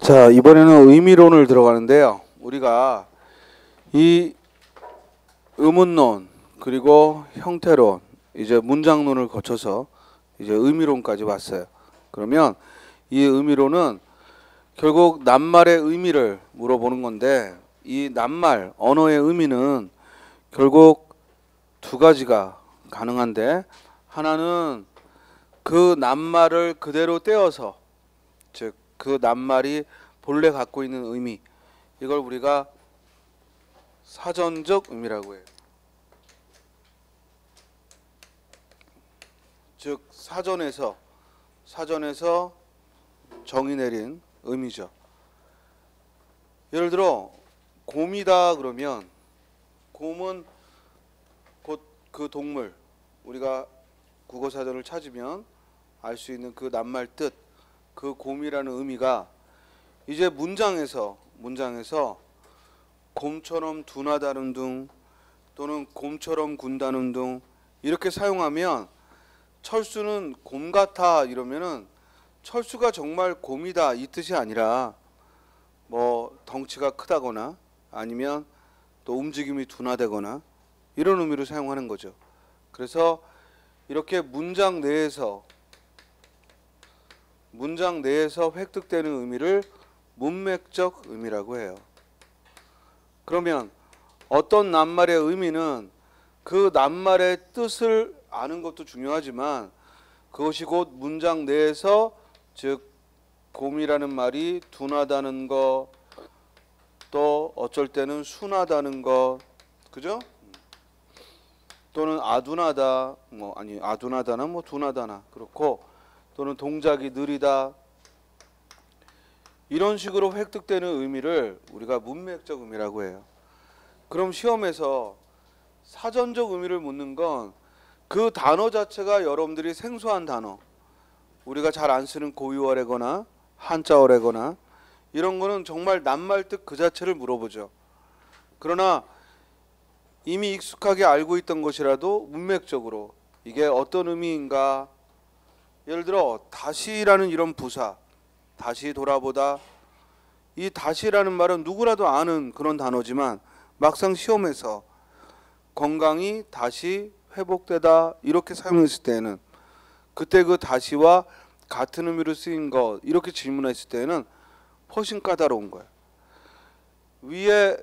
자, 이번에는 의미론을 들어가는데요. 우리가 이 의문론 그리고 형태론, 이제 문장론을 거쳐서 이제 의미론까지 왔어요. 그러면 이 의미론은 결국 낱말의 의미를 물어보는 건데, 이 낱말 언어의 의미는 결국 두 가지가 가능한데, 하나는 그 낱말을 그대로 떼어서, 즉 그 낱말이 본래 갖고 있는 의미, 이걸 우리가 사전적 의미라고 해요. 즉 사전에서 정의 내린 의미죠. 예를 들어 곰이다 그러면, 곰은 곧 그 동물, 우리가 국어사전을 찾으면 알 수 있는 그 낱말 뜻, 그 곰이라는 의미가 이제 문장에서 곰처럼 둔하다는 둥, 또는 곰처럼 군다는 둥, 이렇게 사용하면 철수는 곰 같아 이러면은 철수가 정말 곰이다 이 뜻이 아니라 뭐 덩치가 크다거나 아니면 또 움직임이 둔하다거나 이런 의미로 사용하는 거죠. 그래서 이렇게 문장 내에서 획득되는 의미를 문맥적 의미라고 해요. 그러면 어떤 낱말의 의미는 그 낱말의 뜻을 아는 것도 중요하지만, 그것이 곧 문장 내에서, 즉 곰이라는 말이 둔하다는 거, 또 어쩔 때는 순하다는 거, 그죠? 또는 아둔하다, 아둔하다나 둔하다나 그렇고, 또는 동작이 느리다, 이런 식으로 획득되는 의미를 우리가 문맥적 의미라고 해요. 그럼 시험에서 사전적 의미를 묻는 건 그 단어 자체가 여러분들이 생소한 단어, 우리가 잘 안 쓰는 고유어래거나 한자어래거나 이런 거는 정말 낱말 뜻 그 자체를 물어보죠. 그러나 이미 익숙하게 알고 있던 것이라도 문맥적으로 이게 어떤 의미인가, 예를 들어 다시라는 이런 부사, 다시 돌아보다, 이 다시라는 말은 누구라도 아는 그런 단어지만 막상 시험에서 건강이 다시 회복되다 이렇게 사용했을 때는, 그때 그 다시와 같은 의미로 쓰인 것 이렇게 질문했을 때는 훨씬 까다로운 거예요. 위에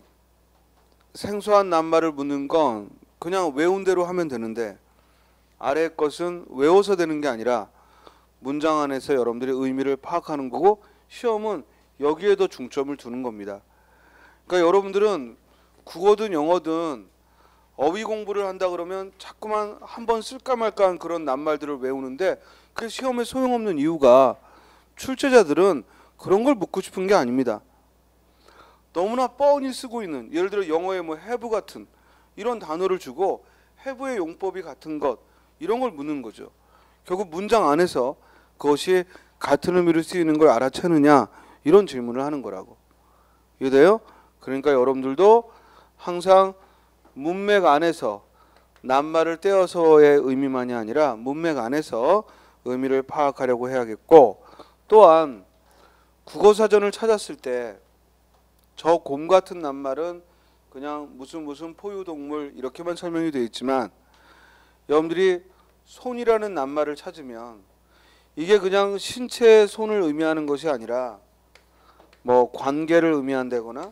생소한 낱말을 묻는 건 그냥 외운 대로 하면 되는데, 아래 것은 외워서 되는 게 아니라 문장 안에서 여러분들이 의미를 파악하는 거고, 시험은 여기에 더 중점을 두는 겁니다. 그러니까 여러분들은 국어든 영어든 어휘 공부를 한다 그러면 자꾸만 한번 쓸까 말까 한 그런 낱말들을 외우는데, 그게 시험에 소용없는 이유가 출제자들은 그런 걸 묻고 싶은 게 아닙니다. 너무나 뻔히 쓰고 있는, 예를 들어 영어에 have 같은 이런 단어를 주고 have의 용법이 같은 것, 이런 걸 묻는 거죠. 결국 문장 안에서 그것이 같은 의미로 쓰이는 걸 알아채느냐, 이런 질문을 하는 거라고. 이해돼요? 그러니까 여러분들도 항상 문맥 안에서 낱말을 떼어서의 의미만이 아니라 문맥 안에서 의미를 파악하려고 해야겠고, 또한 국어사전을 찾았을 때 저 곰 같은 낱말은 그냥 무슨 포유동물 이렇게만 설명이 되어 있지만, 여러분들이 손이라는 낱말을 찾으면 이게 그냥 신체의 손을 의미하는 것이 아니라 뭐 관계를 의미한다거나,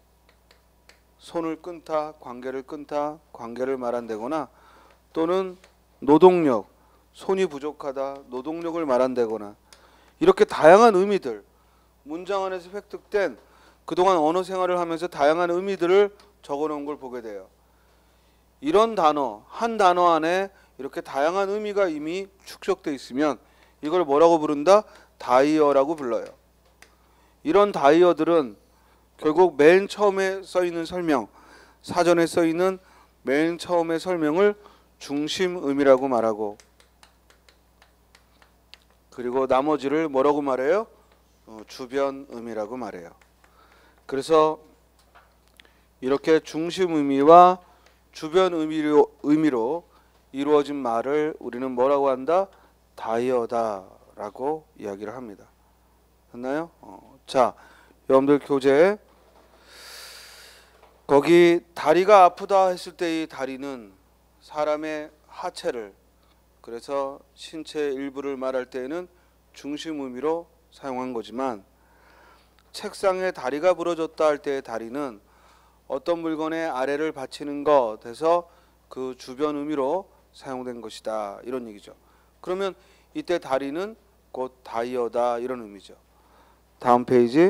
손을 끊다, 관계를 끊다, 관계를 말한다거나, 또는 노동력, 손이 부족하다, 노동력을 말한다거나, 이렇게 다양한 의미들, 문장 안에서 획득된 그동안 언어 생활을 하면서 다양한 의미들을 적어놓은 걸 보게 돼요. 이런 단어, 한 단어 안에 이렇게 다양한 의미가 이미 축적되어 있으면 이걸 뭐라고 부른다? 다이어라고 불러요. 이런 다이어들은 결국 맨 처음에 써있는 설명, 사전에 써있는 맨 처음의 설명을 중심 의미라고 말하고, 그리고 나머지를 뭐라고 말해요? 주변 의미라고 말해요. 그래서 이렇게 중심 의미와 주변 의미로 이루어진 말을 우리는 뭐라고 한다? 다이어다라고 이야기를 합니다. 됐나요? 자, 여러분들 교재 거기 다리가 아프다 했을 때 이 다리는 사람의 하체를, 그래서 신체 일부를 말할 때에는 중심 의미로 사용한 거지만, 책상에 다리가 부러졌다 할 때의 다리는 어떤 물건의 아래를 받치는 것에서 그 주변 의미로 사용된 것이다, 이런 얘기죠. 그러면 이때 다리는 곧 다이어다, 이런 의미죠. 다음 페이지.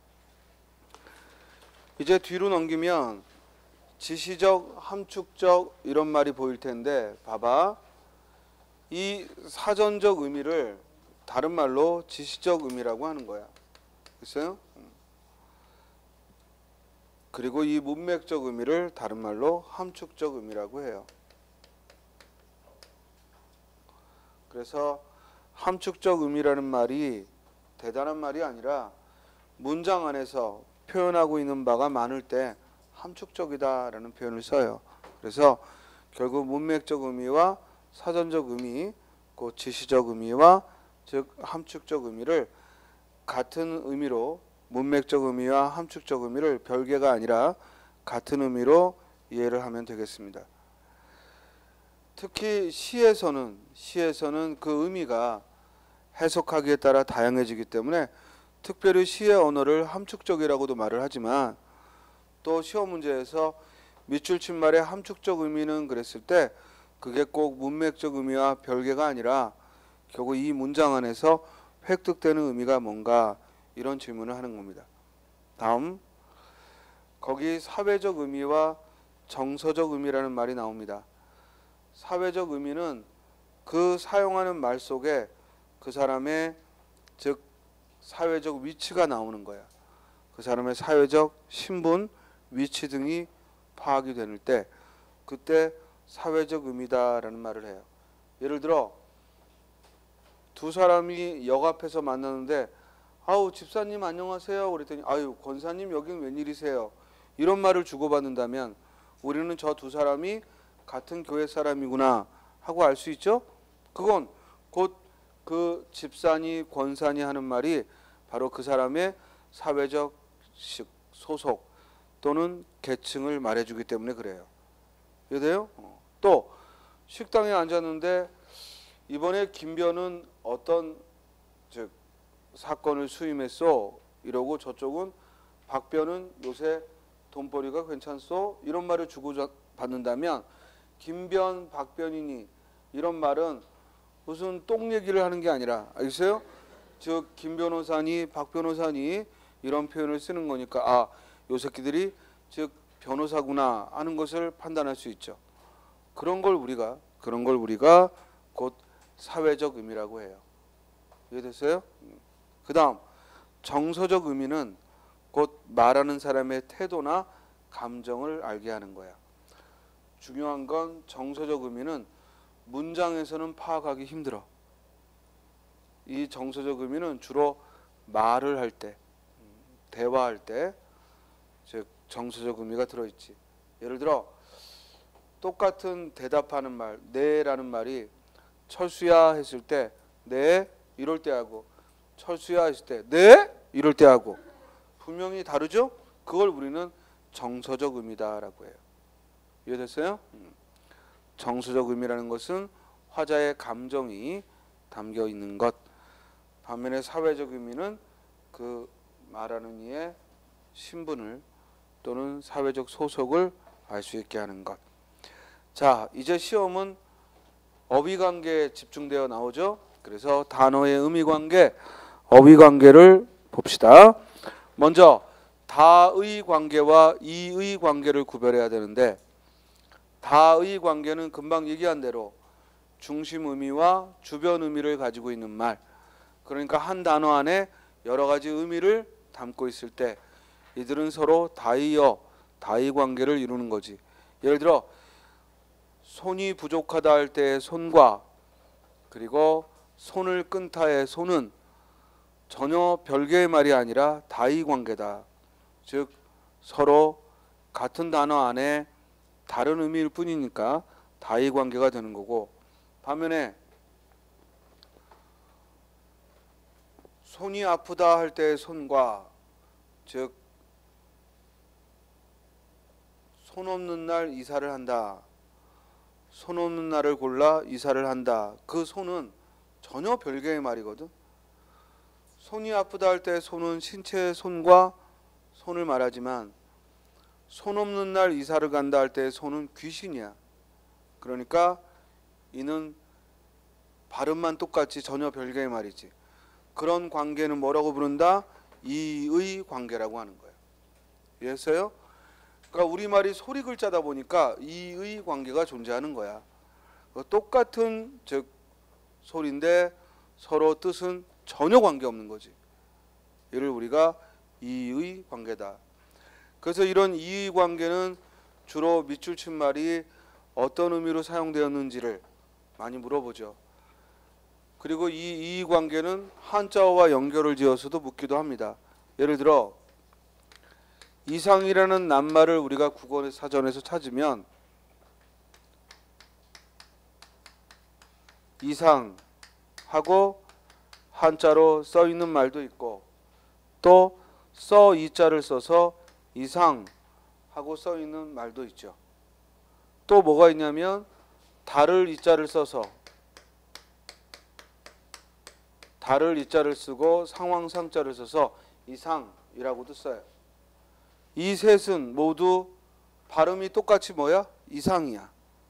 이제 뒤로 넘기면 지시적, 함축적 이런 말이 보일 텐데, 봐봐. 이 사전적 의미를 다른 말로 지시적 의미라고 하는 거야. 됐어요? 그리고 이 문맥적 의미를 다른 말로 함축적 의미라고 해요. 그래서 함축적 의미라는 말이 대단한 말이 아니라 문장 안에서 표현하고 있는 바가 많을 때 함축적이다라는 표현을 써요. 그래서 결국 문맥적 의미와 사전적 의미, 그 지시적 의미와 즉 함축적 의미를 같은 의미로, 문맥적 의미와 함축적 의미를 별개가 아니라 같은 의미로 이해를 하면 되겠습니다. 특히 시에서는 그 의미가 해석하기에 따라 다양해지기 때문에 특별히 시의 언어를 함축적이라고도 말을 하지만, 또 시험 문제에서 밑줄 친 말의 함축적 의미는 그랬을 때 그게 꼭 문맥적 의미와 별개가 아니라 결국 이 문장 안에서 획득되는 의미가 뭔가, 이런 질문을 하는 겁니다. 다음, 거기 사회적 의미와 정서적 의미라는 말이 나옵니다. 사회적 의미는 그 사용하는 말 속에 그 사람의 즉 사회적 위치가 나오는 거야. 그 사람의 사회적 신분, 위치 등이 파악이 되는 때 그때 사회적 의미다라는 말을 해요. 예를 들어 두 사람이 역 앞에서 만나는데, 아우 집사님 안녕하세요 그랬더니, 아유 권사님 여긴 웬일이세요, 이런 말을 주고받는다면 우리는 저 두 사람이 같은 교회 사람이구나 하고 알 수 있죠. 그건 곧 그 집사니 권사니 하는 말이 바로 그 사람의 사회적 소속 또는 계층을 말해주기 때문에 그래요. 이해돼요? 또 식당에 앉았는데 이번에 김변은 어떤 즉 사건을 수임했어 이러고, 저쪽은 박변은 요새 돈벌이가 괜찮소, 이런 말을 주고받는다면 김변, 박변이니 이런 말은 무슨 똥 얘기를 하는 게 아니라, 알겠어요? 즉 김 변호사니 박 변호사니 이런 표현을 쓰는 거니까, 아, 요 새끼들이 즉 변호사구나 하는 것을 판단할 수 있죠. 그런 걸 우리가 곧 사회적 의미라고 해요. 이해됐어요? 그 다음 정서적 의미는 곧 말하는 사람의 태도나 감정을 알게 하는 거야. 중요한 건 정서적 의미는 문장에서는 파악하기 힘들어. 이 정서적 의미는 주로 말을 할 때, 대화할 때, 즉 정서적 의미가 들어있지. 예를 들어 똑같은 대답하는 말, 네라는 말이 철수야 했을 때 네 이럴 때 하고, 철수야 했을 때 네 이럴 때 하고 분명히 다르죠? 그걸 우리는 정서적 의미다라고 해요. 이해됐어요? 정서적 의미라는 것은 화자의 감정이 담겨 있는 것, 반면에 사회적 의미는 그 말하는 이의 신분을 또는 사회적 소속을 알 수 있게 하는 것. 자, 이제 시험은 어휘관계에 집중되어 나오죠. 그래서 단어의 의미관계, 어휘관계를 봅시다. 먼저 다의 관계와 이의 관계를 구별해야 되는데, 다의 관계는 금방 얘기한 대로 중심 의미와 주변 의미를 가지고 있는 말, 그러니까 한 단어 안에 여러 가지 의미를 담고 있을 때 이들은 서로 다의어, 다의 관계를 이루는 거지. 예를 들어 손이 부족하다 할 때의 손과, 그리고 손을 끈다의 손은 전혀 별개의 말이 아니라 다의 관계다. 즉 서로 같은 단어 안에 다른 의미일 뿐이니까 다의 관계가 되는 거고, 반면에 손이 아프다 할 때의 손과, 즉 손 없는 날 이사를 한다, 손 없는 날을 골라 이사를 한다, 그 손은 전혀 별개의 말이거든. 손이 아프다 할 때 손은 신체의 손과 손을 말하지만 손 없는 날 이사를 간다 할 때 손은 귀신이야. 그러니까 이는 발음만 똑같이 전혀 별개의 말이지. 그런 관계는 뭐라고 부른다? 이의 관계라고 하는 거예요. 이해했어요? 그러니까 우리말이 소리 글자다 보니까 이의 관계가 존재하는 거야. 똑같은 즉 소리인데 서로 뜻은 전혀 관계없는 거지. 이를 우리가 이의 관계다. 그래서 이런 이의 관계는 주로 밑줄 친 말이 어떤 의미로 사용되었는지를 많이 물어보죠. 그리고 이 이의 관계는 한자어와 연결을 지어서도 묻기도 합니다. 예를 들어 이상이라는 낱말을 우리가 국어 사전에서 찾으면 이상하고 한자로 써 있는 말도 있고 또 써 이자를 써서 이상하고 써 있는 말도 있죠. 또 뭐가 있냐면 다를 이자를 써서 다를 이자를 쓰고 상황상자를 써서 이상이라고도 써요. 이 셋은 모두 발음이 똑같이 뭐야? 이상이야.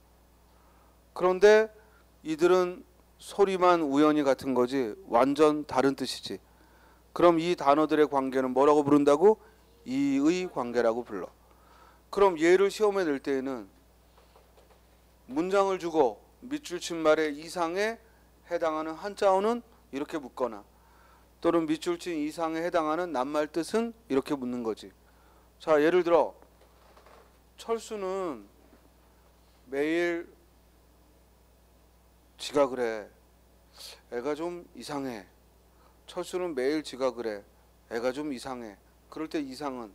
그런데 이들은 소리만 우연히 같은 거지 완전 다른 뜻이지. 그럼 이 단어들의 관계는 뭐라고 부른다고? 이의 관계라고 불러. 그럼 얘를 시험에 낼 때에는 문장을 주고 밑줄 친 말의 이상에 해당하는 한자어는 이렇게 묻거나 또는 밑줄 친 이상에 해당하는 낱말 뜻은 이렇게 묻는 거지. 자, 예를 들어 철수는 매일 지가 그래. 애가 좀 이상해. 철수는 매일 지가 그래. 애가 좀 이상해. 그럴 때 이상은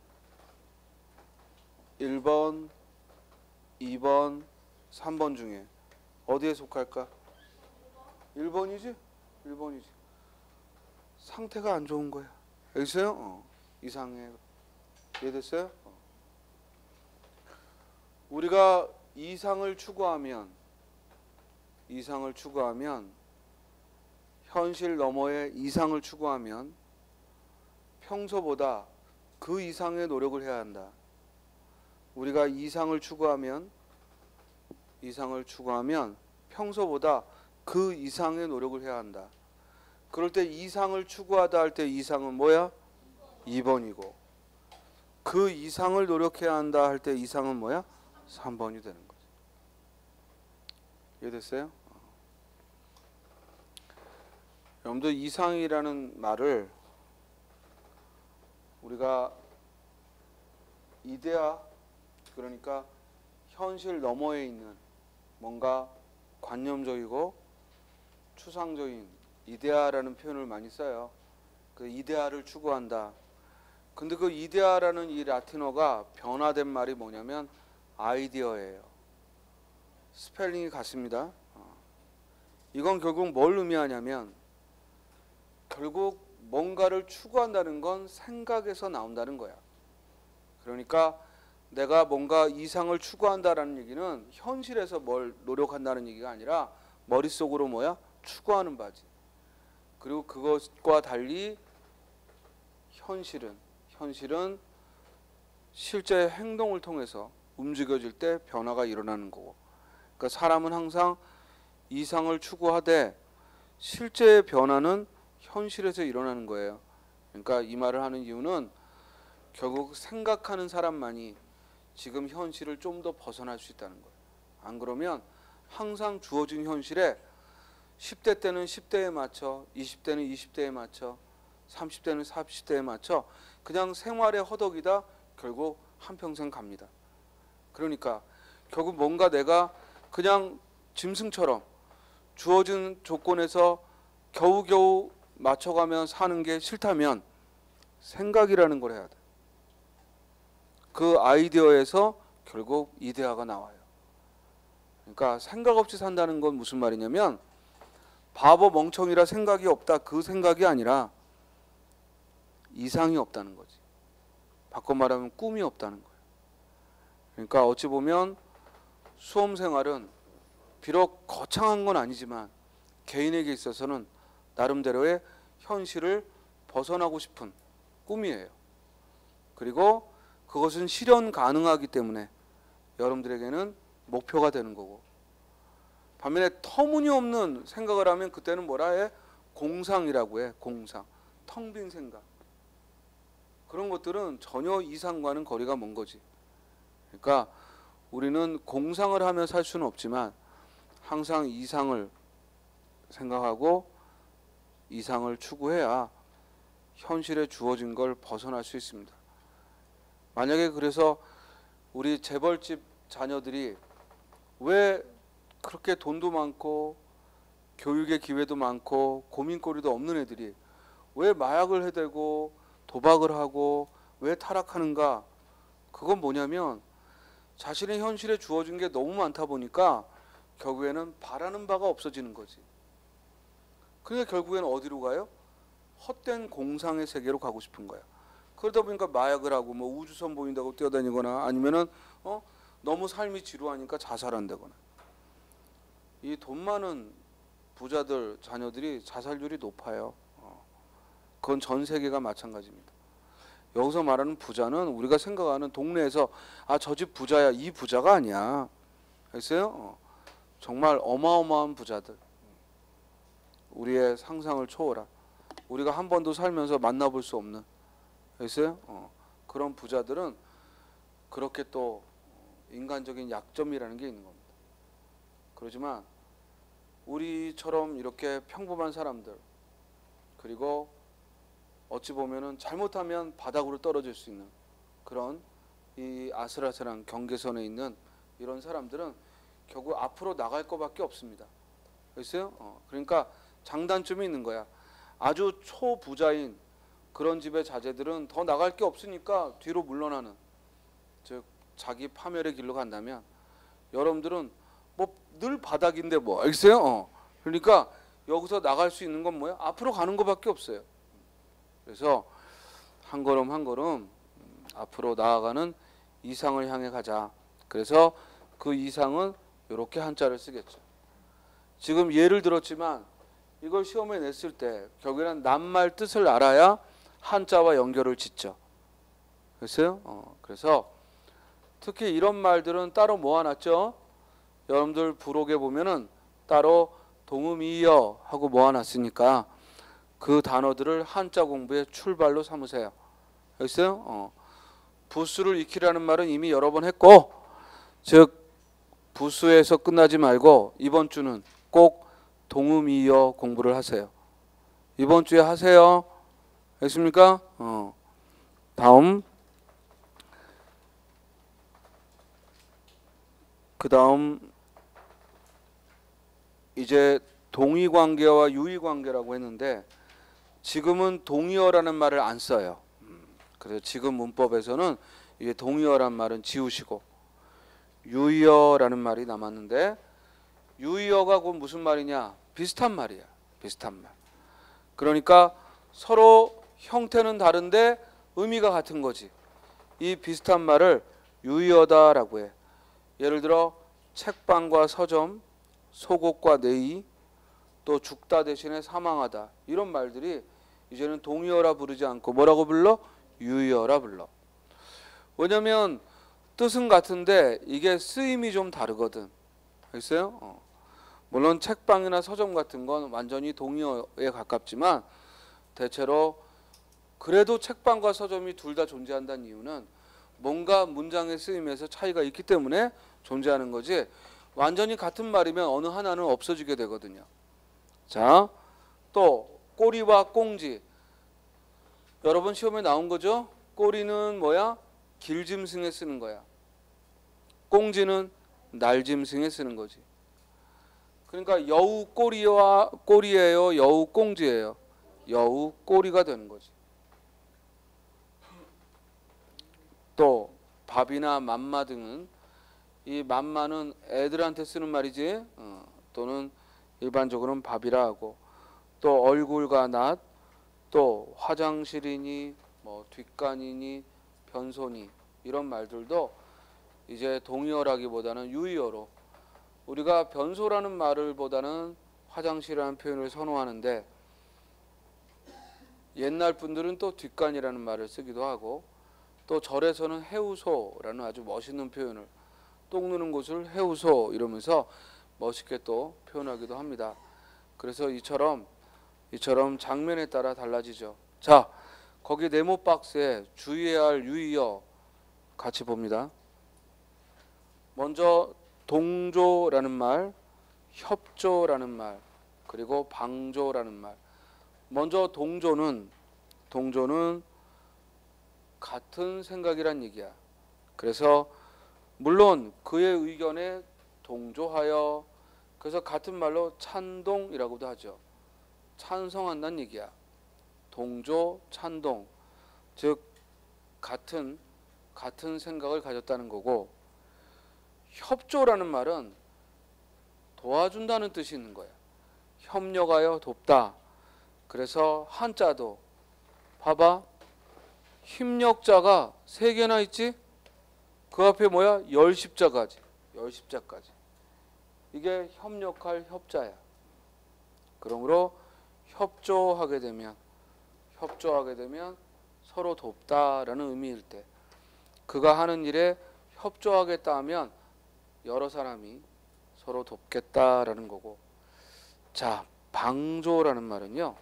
1번, 2번, 3번 중에 어디에 속할까? 1번이지? 1번이지. 상태가 안 좋은 거야. 알겠어요? 이상해. 이해됐어요? 우리가 이상을 추구하면 현실 너머의 이상을 추구하면 평소보다 그 이상의 노력을 해야 한다. 우리가 이상을 추구하면 평소보다 그 이상의 노력을 해야 한다. 그럴 때 이상을 추구하다 할 때 이상은 뭐야? 2번이고 그 이상을 노력해야 한다 할 때 이상은 뭐야? 3번이 되는 거지. 이해됐어요? 여러분들 이상이라는 말을 우리가 이데아, 그러니까 현실 너머에 있는 뭔가 관념적이고 추상적인 이데아라는 표현을 많이 써요. 그 이데아를 추구한다. 근데 그 이데아라는 이 라틴어가 변화된 말이 뭐냐면 아이디어예요. 스펠링이 같습니다. 이건 결국 뭘 의미하냐면 결국 뭔가를 추구한다는 건 생각에서 나온다는 거야. 그러니까 내가 뭔가 이상을 추구한다라는 얘기는 현실에서 뭘 노력한다는 얘기가 아니라 머릿속으로 뭐야? 추구하는 바지. 그리고 그것과 달리 현실은 실제 행동을 통해서 움직여질 때 변화가 일어나는 거고. 그러니까 사람은 항상 이상을 추구하되 실제의 변화는 현실에서 일어나는 거예요. 그러니까 이 말을 하는 이유는 결국 생각하는 사람만이 지금 현실을 좀 더 벗어날 수 있다는 거예요. 안 그러면 항상 주어진 현실에 10대 때는 10대에 맞춰, 20대는 20대에 맞춰, 30대는 40대에 맞춰 그냥 생활의 허덕이다 결국 한평생 갑니다. 그러니까 결국 뭔가 내가 그냥 짐승처럼 주어진 조건에서 겨우겨우 맞춰가면 사는 게 싫다면 생각이라는 걸 해야 돼. 그 아이디어에서 결국 이데아가 나와요. 그러니까 생각 없이 산다는 건 무슨 말이냐면 바보 멍청이라 생각이 없다 그 생각이 아니라 이상이 없다는 거지. 바꿔 말하면 꿈이 없다는 거예요. 그러니까 어찌 보면 수험 생활은 비록 거창한 건 아니지만 개인에게 있어서는 나름대로의 현실을 벗어나고 싶은 꿈이에요. 그리고 그것은 실현 가능하기 때문에 여러분들에게는 목표가 되는 거고, 반면에 터무니없는 생각을 하면 그때는 뭐라 해? 공상이라고 해. 공상. 텅 빈 생각. 그런 것들은 전혀 이상과는 거리가 먼 거지. 그러니까 우리는 공상을 하며 살 수는 없지만 항상 이상을 생각하고 이상을 추구해야 현실에 주어진 걸 벗어날 수 있습니다. 만약에 그래서 우리 재벌집 자녀들이 왜 그렇게 돈도 많고 교육의 기회도 많고 고민거리도 없는 애들이 왜 마약을 해대고 도박을 하고 왜 타락하는가? 그건 뭐냐면 자신의 현실에 주어진 게 너무 많다 보니까 결국에는 바라는 바가 없어지는 거지. 그러니까 결국에는 어디로 가요? 헛된 공상의 세계로 가고 싶은 거야. 그러다 보니까 마약을 하고 뭐 우주선 보인다고 뛰어다니거나 아니면은 너무 삶이 지루하니까 자살한다거나. 이 돈 많은 부자들 자녀들이 자살률이 높아요. 그건 전 세계가 마찬가지입니다. 여기서 말하는 부자는 우리가 생각하는 동네에서 저 집 부자야, 이 부자가 아니야. 알겠어요? 정말 어마어마한 부자들. 우리의 상상을 초월한, 우리가 한 번도 살면서 만나볼 수 없는, 알겠어요? 그런 부자들은 그렇게 또 인간적인 약점이라는 게 있는 겁니다. 그렇지만 우리처럼 이렇게 평범한 사람들, 그리고 어찌 보면은 잘못하면 바닥으로 떨어질 수 있는 그런 이 아슬아슬한 경계선에 있는 이런 사람들은 결국 앞으로 나갈 것밖에 없습니다. 그랬어요? 그러니까 장단점이 있는 거야. 아주 초부자인 그런 집의 자제들은 더 나갈 게 없으니까 뒤로 물러나는, 즉 자기 파멸의 길로 간다면 여러분들은 뭐 늘 바닥인데 뭐, 알겠어요? 그러니까 여기서 나갈 수 있는 건 뭐야? 앞으로 가는 것밖에 없어요. 그래서 한 걸음 한 걸음 앞으로 나아가는 이상을 향해 가자. 그래서 그 이상은 이렇게 한자를 쓰겠죠. 지금 예를 들었지만 이걸 시험에 냈을 때 결국에는 낱말 뜻을 알아야 한자와 연결을 짓죠. 그랬어요? 그래서 특히 이런 말들은 따로 모아놨죠. 여러분들 부록에 보면은 따로 동음이여 하고 모아놨으니까 그 단어들을 한자 공부의 출발로 삼으세요. 알겠어요? 부수를 익히라는 말은 이미 여러 번 했고, 즉 부수에서 끝나지 말고 이번 주는 꼭 동음이여 공부를 하세요. 이번 주에 하세요. 알겠습니까? 다음, 그 다음 이제 동의관계와 유의관계라고 했는데 지금은 동의어라는 말을 안 써요. 그래서 지금 문법에서는 이게 동의어란 말은 지우시고 유의어라는 말이 남았는데, 유의어가 곧 무슨 말이냐? 비슷한 말이야. 비슷한 말. 그러니까 서로 형태는 다른데 의미가 같은 거지. 이 비슷한 말을 유의어다라고 해. 예를 들어 책방과 서점, 속옷과 내의, 또 죽다 대신에 사망하다, 이런 말들이 이제는 동의어라 부르지 않고 뭐라고 불러? 유의어라 불러. 왜냐면 뜻은 같은데 이게 쓰임이 좀 다르거든. 알겠어요? 물론 책방이나 서점 같은 건 완전히 동의어에 가깝지만 대체로 그래도 책방과 서점이 둘 다 존재한다는 이유는 뭔가 문장의 쓰임에서 차이가 있기 때문에 존재하는 거지, 완전히 같은 말이면 어느 하나는 없어지게 되거든요. 자, 또 꼬리와 꽁지, 여러분 시험에 나온 거죠? 꼬리는 뭐야? 길짐승에 쓰는 거야. 꽁지는 날짐승에 쓰는 거지. 그러니까 여우 꼬리와 꼬리예요, 여우 꽁지예요? 여우 꼬리가 되는 거지. 또 밥이나 맘마 등은, 이 맘마는 애들한테 쓰는 말이지, 또는 일반적으로는 밥이라 하고, 또 얼굴과 낫, 또 화장실이니 뭐 뒷간이니 변소니 이런 말들도 이제 동의어라기보다는 유의어로, 우리가 변소라는 말을 보다는 화장실이라는 표현을 선호하는데 옛날 분들은 또 뒷간이라는 말을 쓰기도 하고, 또 절에서는 해우소라는 아주 멋있는 표현을, 똥 누는 곳을 해우소 이러면서 멋있게 또 표현하기도 합니다. 그래서 이처럼 장면에 따라 달라지죠. 자, 거기 네모 박스에 주의해야 할 유의어 같이 봅니다. 먼저 동조라는 말, 협조라는 말, 그리고 방조라는 말. 먼저 동조는 같은 생각이란 얘기야. 그래서 물론 그의 의견에 동조하여, 그래서 같은 말로 찬동이라고도 하죠. 찬성한다는 얘기야. 동조, 찬동, 즉 같은 생각을 가졌다는 거고, 협조라는 말은 도와준다는 뜻이 있는 거야. 협력하여 돕다. 그래서 한자도 봐봐, 힘력자가 3개나 있지? 그 앞에 뭐야? 열십자까지. 이게 협력할 협자야. 그러므로 협조하게 되면 서로 돕다라는 의미일 때, 그가 하는 일에 협조하겠다 하면 여러 사람이 서로 돕겠다라는 거고. 자, 방조라는 말은요,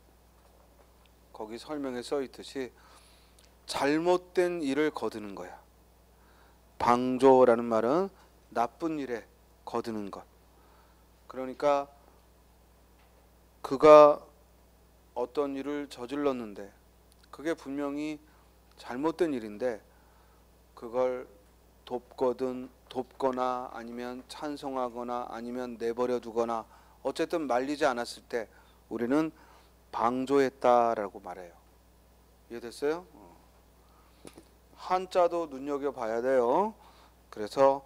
거기 설명에 써 있듯이 잘못된 일을 거두는 거야. 방조라는 말은 나쁜 일에 거두는 것. 그러니까 그가 어떤 일을 저질렀는데 그게 분명히 잘못된 일인데 그걸 돕거나 아니면 찬성하거나 아니면 내버려 두거나 어쨌든 말리지 않았을 때 우리는 방조했다라고 말해요. 이해됐어요? 한자도 눈여겨봐야 돼요. 그래서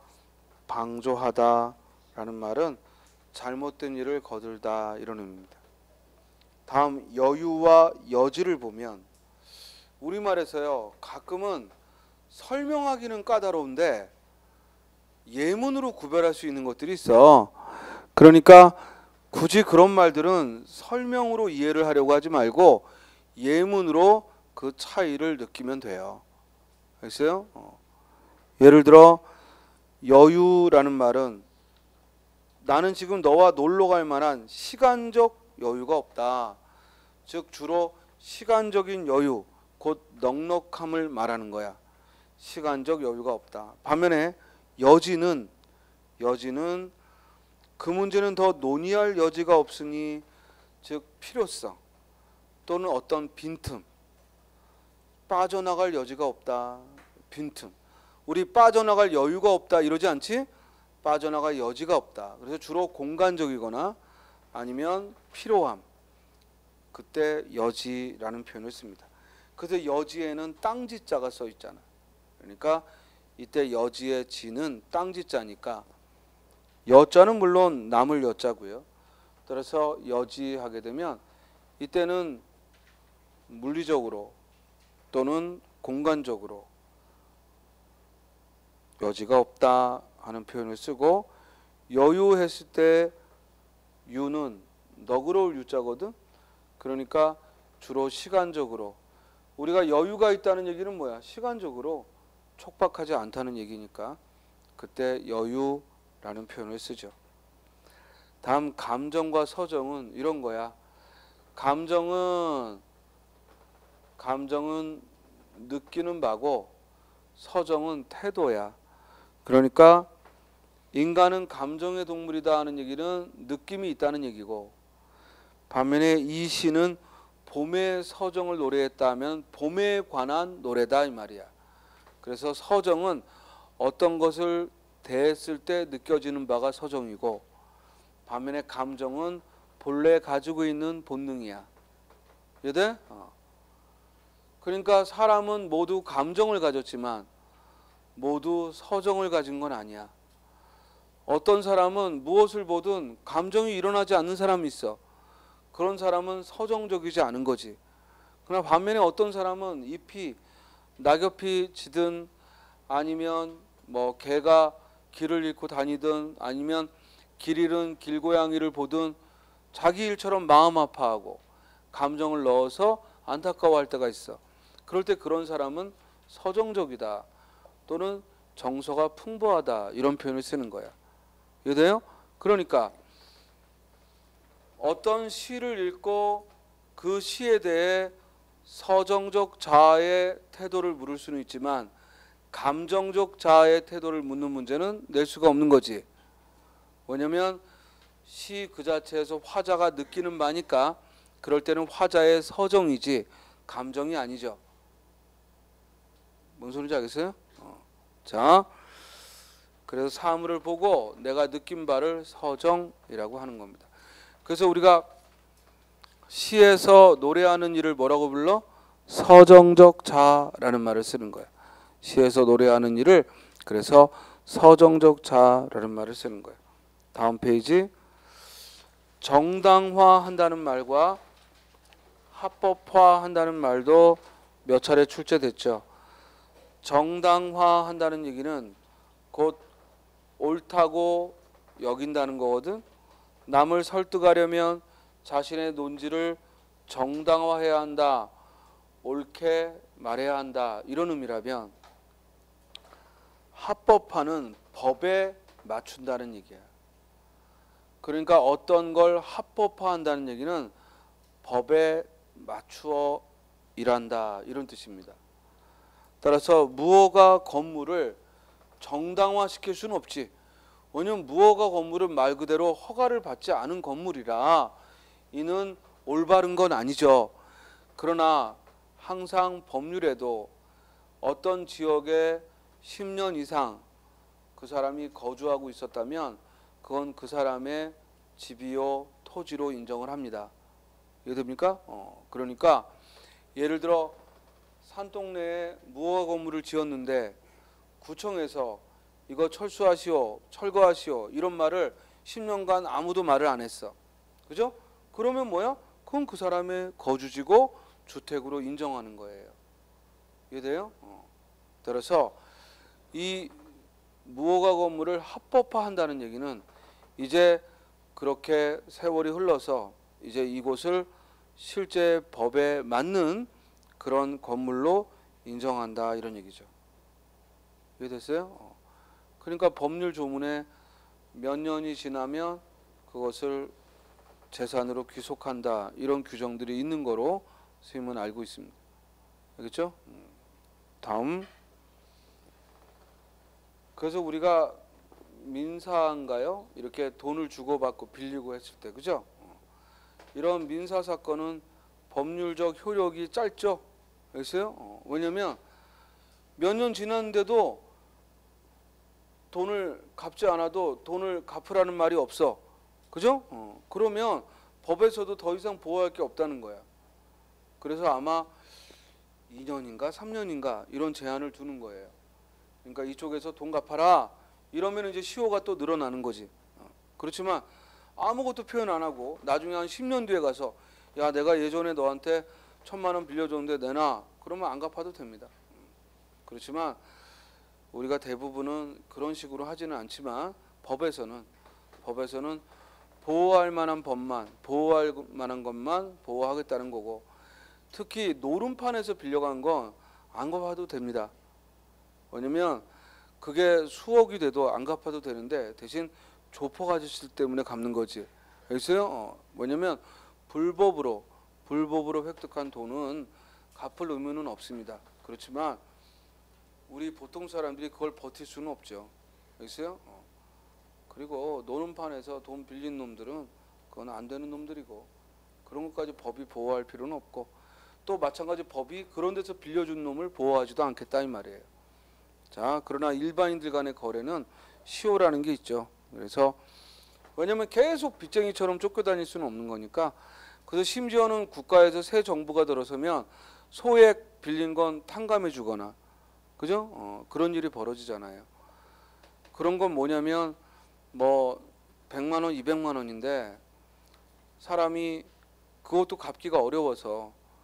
방조하다라는 말은 잘못된 일을 거들다 이런 의미입니다. 다음 여유와 여지를 보면 우리말에서요, 가끔은 설명하기는 까다로운데 예문으로 구별할 수 있는 것들이 있어. 그러니까 굳이 그런 말들은 설명으로 이해를 하려고 하지 말고 예문으로 그 차이를 느끼면 돼요. 알겠어요? 예를 들어 여유라는 말은 나는 지금 너와 놀러 갈 만한 시간적 여유가 없다. 즉 주로 시간적인 여유, 곧 넉넉함을 말하는 거야. 시간적 여유가 없다. 반면에 여지는 그 문제는 더 논의할 여지가 없으니, 즉 필요성 또는 어떤 빈틈, 빠져나갈 여지가 없다. 빈틈. 우리 빠져나갈 여유가 없다 이러지 않지? 빠져나갈 여지가 없다. 그래서 주로 공간적이거나 아니면 필요함, 그때 여지라는 표현을 씁니다. 그래서 여지에는 땅지자가 써 있잖아. 그러니까 이때 여지의 지는 땅지자니까 여자는 물론 남을 여자고요. 따라서 여지하게 되면 이때는 물리적으로 또는 공간적으로 여지가 없다 하는 표현을 쓰고, 여유했을 때 유는 너그러울 유자거든. 그러니까 주로 시간적으로, 우리가 여유가 있다는 얘기는 뭐야? 시간적으로 촉박하지 않다는 얘기니까 그때 여유라는 표현을 쓰죠. 다음 감정과 서정은 이런 거야. 감정은 느끼는 바고 서정은 태도야. 그러니까 인간은 감정의 동물이다 하는 얘기는 느낌이 있다는 얘기고, 반면에 이 시는 봄의 서정을 노래했다 하면 봄에 관한 노래다 이 말이야. 그래서 서정은 어떤 것을 대했을 때 느껴지는 바가 서정이고, 반면에 감정은 본래 가지고 있는 본능이야. 이해돼? 그러니까 사람은 모두 감정을 가졌지만 모두 서정을 가진 건 아니야. 어떤 사람은 무엇을 보든 감정이 일어나지 않는 사람이 있어. 그런 사람은 서정적이지 않은 거지. 그러나 반면에 어떤 사람은 잎이 낙엽이 지든 아니면 뭐 개가 길을 잃고 다니든 아니면 길 잃은 길고양이를 보든 자기 일처럼 마음 아파하고 감정을 넣어서 안타까워할 때가 있어. 그럴 때 그런 사람은 서정적이다 또는 정서가 풍부하다 이런 표현을 쓰는 거야. 이해돼요? 그러니까 어떤 시를 읽고 그 시에 대해 서정적 자아의 태도를 물을 수는 있지만 감정적 자아의 태도를 묻는 문제는 낼 수가 없는 거지. 왜냐면 시 그 자체에서 화자가 느끼는 바니까 그럴 때는 화자의 서정이지 감정이 아니죠. 뭔 소리인지 알겠어요? 자, 그래서 사물을 보고 내가 느낀 바를 서정이라고 하는 겁니다. 그래서 우리가 시에서 노래하는 일을 뭐라고 불러? 서정적 자라는 말을 쓰는 거야. 시에서 노래하는 일을 그래서 서정적 자라는 말을 쓰는 거야. 다음 페이지. 정당화한다는 말과 합법화한다는 말도 몇 차례 출제됐죠. 정당화한다는 얘기는 곧 옳다고 여긴다는 거거든. 남을 설득하려면 자신의 논지를 정당화해야 한다, 옳게 말해야 한다 이런 의미라면 합법화는 법에 맞춘다는 얘기야. 그러니까 어떤 걸 합법화한다는 얘기는 법에 맞추어 일한다 이런 뜻입니다. 따라서 무허가 건물을 정당화시킬 수는 없지. 왜냐하면 무허가 건물은 말 그대로 허가를 받지 않은 건물이라 이는 올바른 건 아니죠. 그러나 항상 법률에도 어떤 지역에 10년 이상 그 사람이 거주하고 있었다면 그건 그 사람의 집이요 토지로 인정을 합니다. 이해됩니까? 그러니까 예를 들어 산동네에 무허가 건물을 지었는데 구청에서 이거 철수하시오, 철거하시오 이런 말을 10년간 아무도 말을 안 했어. 그죠? 그러면 뭐야? 그건 그 사람의 거주지고 주택으로 인정하는 거예요. 이해돼요? 따라서 이 무허가 건물을 합법화한다는 얘기는 이제 그렇게 세월이 흘러서 이제 이곳을 실제 법에 맞는 그런 건물로 인정한다 이런 얘기죠. 이해됐어요? 그러니까 법률 조문에 몇 년이 지나면 그것을 재산으로 귀속한다 이런 규정들이 있는 거로 선생님은 알고 있습니다. 알겠죠? 다음. 그래서 우리가 민사인가요? 이렇게 돈을 주고받고 빌리고 했을 때 그죠? 이런 민사 사건은 법률적 효력이 짧죠. 알겠어요? 왜냐면 몇 년 지났는데도 돈을 갚지 않아도 돈을 갚으라는 말이 없어. 그죠? 그러면 법에서도 더 이상 보호할 게 없다는 거야. 그래서 아마 2년인가 3년인가 이런 제한을 두는 거예요. 그러니까 이쪽에서 돈 갚아라 이러면 이제 시효가 또 늘어나는 거지. 그렇지만 아무것도 표현 안 하고 나중에 한 10년 뒤에 가서 야 내가 예전에 너한테 1,000만 원 빌려줬는데 내놔 그러면 안 갚아도 됩니다. 그렇지만 우리가 대부분은 그런 식으로 하지는 않지만 법에서는 보호할 만한 법만 보호할 만한 것만 보호하겠다는 거고 특히 노름판에서 빌려간 건 안 갚아도 됩니다. 왜냐면 그게 수억이 돼도 안 갚아도 되는데 대신 조폭 아저씨 때문에 갚는 거지. 알겠어요? 뭐냐면 불법으로 획득한 돈은 갚을 의무는 없습니다. 그렇지만 우리 보통 사람들이 그걸 버틸 수는 없죠. 알겠어요? 그리고 노름판에서 돈 빌린 놈들은 그건 안 되는 놈들이고 그런 것까지 법이 보호할 필요는 없고 또 마찬가지 법이 그런 데서 빌려준 놈을 보호하지도 않겠다 이 말이에요. 자, 그러나 일반인들 간의 거래는 시효라는 게 있죠. 그래서 왜냐면 계속 빚쟁이처럼 쫓겨다닐 수는 없는 거니까 그래서 심지어는 국가에서 새 정부가 들어서면 소액 빌린 건 탕감해 주거나 그죠? 그런 일이 벌어지잖아요. 그런 건 뭐냐면 뭐 100만 원, 200만 원인데 사람이 그것도 갚기가 어려워서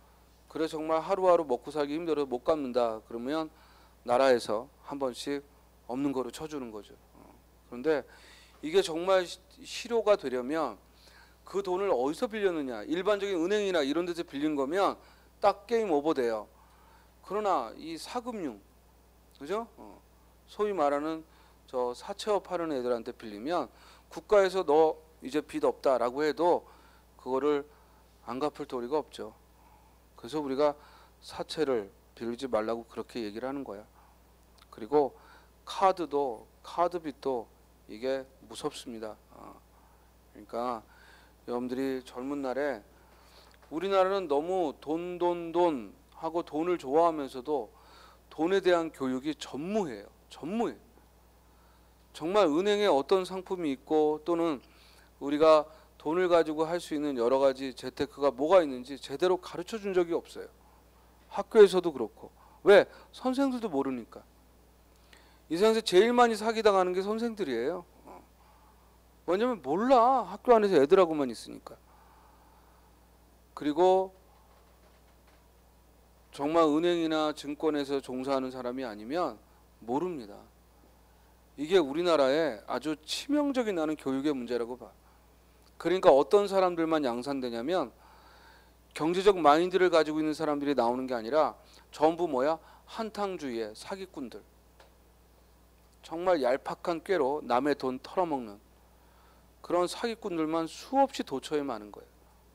그래 정말 하루하루 먹고 살기 힘들어서 못 갚는다. 그러면 나라에서 한 번씩 없는 거로 쳐주는 거죠. 그런데 이게 정말 실효가 되려면 그 돈을 어디서 빌렸느냐. 일반적인 은행이나 이런 데서 빌린 거면 딱 게임 오버 돼요. 그러나 이 사금융, 그죠? 소위 말하는 저 사채업 하는 애들한테 빌리면 국가에서 너 이제 빚 없다라고 해도 그거를 안 갚을 도리가 없죠. 그래서 우리가 사채를 빌리지 말라고 그렇게 얘기를 하는 거야. 그리고 카드 빚도 이게 무섭습니다. 그러니까 여러분들이 젊은 날에 우리나라는 너무 돈 하고 돈을 좋아하면서도 돈에 대한 교육이 전무해요. 전무해. 정말 은행에 어떤 상품이 있고 또는 우리가 돈을 가지고 할 수 있는 여러 가지 재테크가 뭐가 있는지 제대로 가르쳐 준 적이 없어요. 학교에서도 그렇고. 왜? 선생들도 모르니까. 이 세상에서 제일 많이 사기당하는 게 선생들이에요. 왜냐면 몰라. 학교 안에서 애들하고만 있으니까. 그리고 정말 은행이나 증권에서 종사하는 사람이 아니면 모릅니다. 이게 우리나라에 아주 치명적인 나는 교육의 문제라고 봐. 그러니까 어떤 사람들만 양산되냐면 경제적 마인드를 가지고 있는 사람들이 나오는 게 아니라 전부 뭐야? 한탕주의의 사기꾼들. 정말 얄팍한 꾀로 남의 돈 털어먹는 그런 사기꾼들만 수없이 도처에 많은 거예요.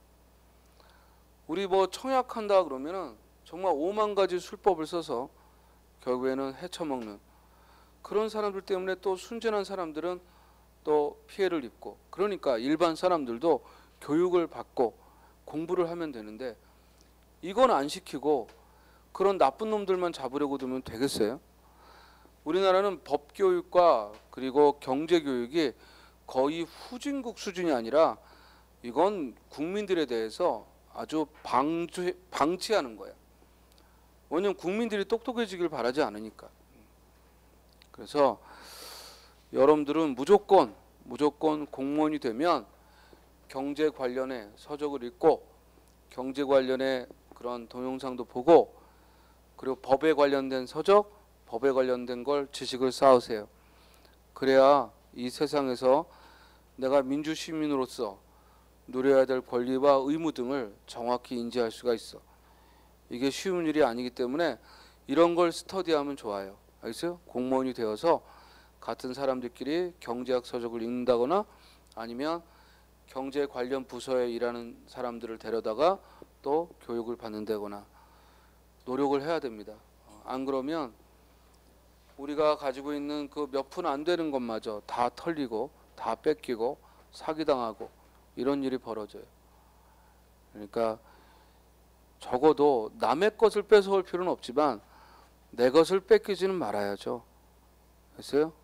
우리 뭐 청약한다 그러면은 정말 5만 가지 술법을 써서 결국에는 헤쳐먹는 그런 사람들 때문에 또 순진한 사람들은 또 피해를 입고 그러니까 일반 사람들도 교육을 받고 공부를 하면 되는데 이건 안 시키고 그런 나쁜 놈들만 잡으려고 들면 되겠어요? 우리나라는 법교육과 그리고 경제교육이 거의 후진국 수준이 아니라 이건 국민들에 대해서 아주 방치하는 거예요. 왜냐하면 국민들이 똑똑해지길 바라지 않으니까. 그래서 여러분들은 무조건 공무원이 되면 경제 관련의 서적을 읽고 경제 관련의 그런 동영상도 보고 그리고 법에 관련된 서적, 법에 관련된 걸 지식을 쌓으세요. 그래야 이 세상에서 내가 민주시민으로서 누려야 될 권리와 의무 등을 정확히 인지할 수가 있어. 이게 쉬운 일이 아니기 때문에 이런 걸 스터디하면 좋아요. 알겠어요? 공무원이 되어서 같은 사람들끼리 경제학 서적을 읽는다거나 아니면 경제 관련 부서에 일하는 사람들을 데려다가 또 교육을 받는다거나 노력을 해야 됩니다. 안 그러면 우리가 가지고 있는 그 몇 푼 안 되는 것마저 다 털리고 다 뺏기고 사기당하고 이런 일이 벌어져요. 그러니까 적어도 남의 것을 뺏어올 필요는 없지만 내 것을 뺏기지는 말아야죠. 됐어요?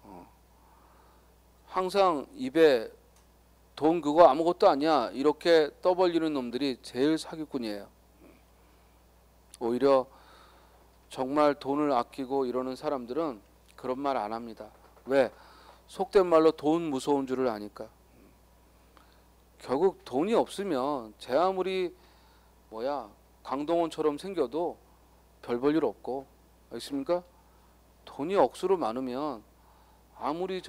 항상 입에 돈 그거 아무것도 아니야 이렇게 떠벌리는 놈들이 제일 사기꾼이에요. 오히려 정말 돈을 아끼고 이러는 사람들은 그런 말 안 합니다. 왜? 속된 말로 돈 무서운 줄을 아니까. 결국 돈이 없으면 제 아무리 강동원처럼 생겨도 별 볼 일 없고 알겠습니까? 돈이 억수로 많으면 아무리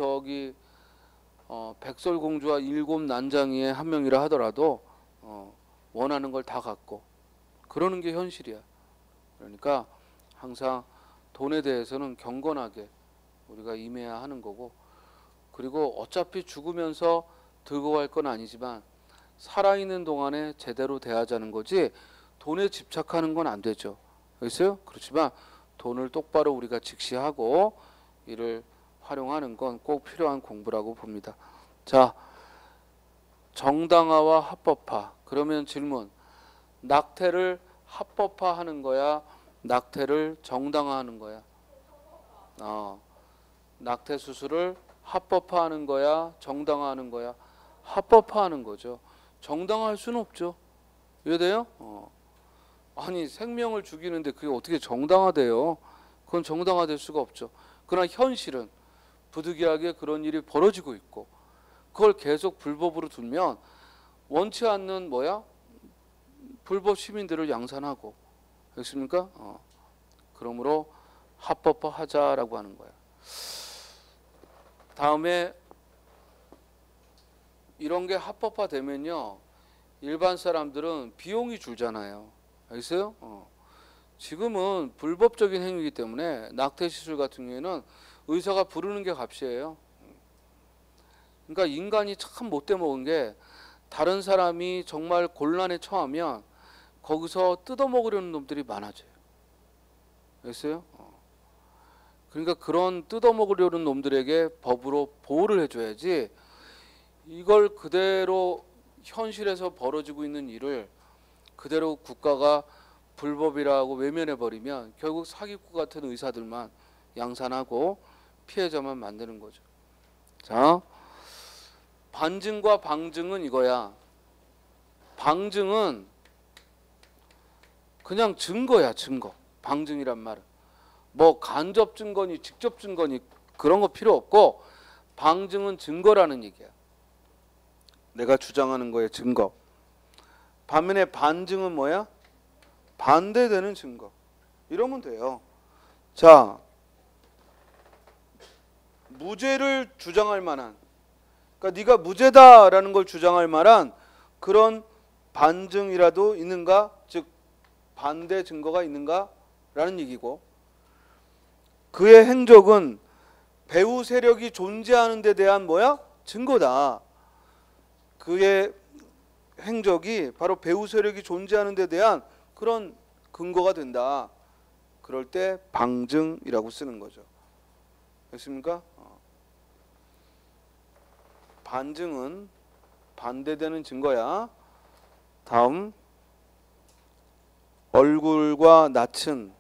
백설공주와 일곱 난장이의 한 명이라 하더라도 원하는 걸 다 갖고 그러는 게 현실이야. 그러니까 항상 돈에 대해서는 경건하게 우리가 임해야 하는 거고 그리고 어차피 죽으면서 들고 갈 건 아니지만 살아있는 동안에 제대로 대하자는 거지 돈에 집착하는 건 안 되죠. 알겠어요? 그렇지만 돈을 똑바로 우리가 직시하고 이를 활용하는 건 꼭 필요한 공부라고 봅니다. 자, 정당화와 합법화. 그러면 질문. 낙태를 합법화하는 거야? 낙태를 정당화하는 거야? 낙태 수술을 합법화하는 거야? 정당화하는 거야? 합법화하는 거죠. 정당화할 수는 없죠. 이해돼요? 아니 생명을 죽이는데 그게 어떻게 정당화돼요? 그건 정당화될 수가 없죠. 그러나 현실은 부득이하게 그런 일이 벌어지고 있고 그걸 계속 불법으로 두면 원치 않는 불법 시민들을 양산하고 됐습니까? 그러므로 합법화하자라고 하는 거야. 다음에 이런 게 합법화되면요, 일반 사람들은 비용이 줄잖아요. 알겠어요? 지금은 불법적인 행위이기 때문에 낙태 시술 같은 경우에는 의사가 부르는 게 값이에요. 그러니까 인간이 참 못돼 먹은 게, 다른 사람이 정말 곤란에 처하면 거기서 뜯어먹으려는 놈들이 많아져요. 알겠어요? 그러니까 그런 뜯어먹으려는 놈들에게 법으로 보호를 해줘야지, 이걸 그대로 현실에서 벌어지고 있는 일을 그대로 국가가 불법이라고 외면해버리면 결국 사기꾼 같은 의사들만 양산하고 피해자만 만드는 거죠. 자, 반증과 방증은 이거야. 방증은 그냥 증거야, 증거. 방증이란 말은 뭐 간접 증거니 직접 증거니 그런 거 필요 없고, 방증은 증거라는 얘기야. 내가 주장하는 거에 증거. 반면에 반증은 뭐야? 반대되는 증거. 이러면 돼요. 자, 무죄를 주장할 만한, 그러니까 네가 무죄다라는 걸 주장할 만한 그런 반증이라도 있는가? 즉 반대 증거가 있는가라는 얘기고, 그의 행적은 배후 세력이 존재하는 데 대한 뭐야? 증거다. 그의 행적이 바로 배후 세력이 존재하는 데 대한 그런 근거가 된다. 그럴 때 방증이라고 쓰는 거죠. 됐습니까? 반증은 반대되는 증거야. 다음, 얼굴과 낯은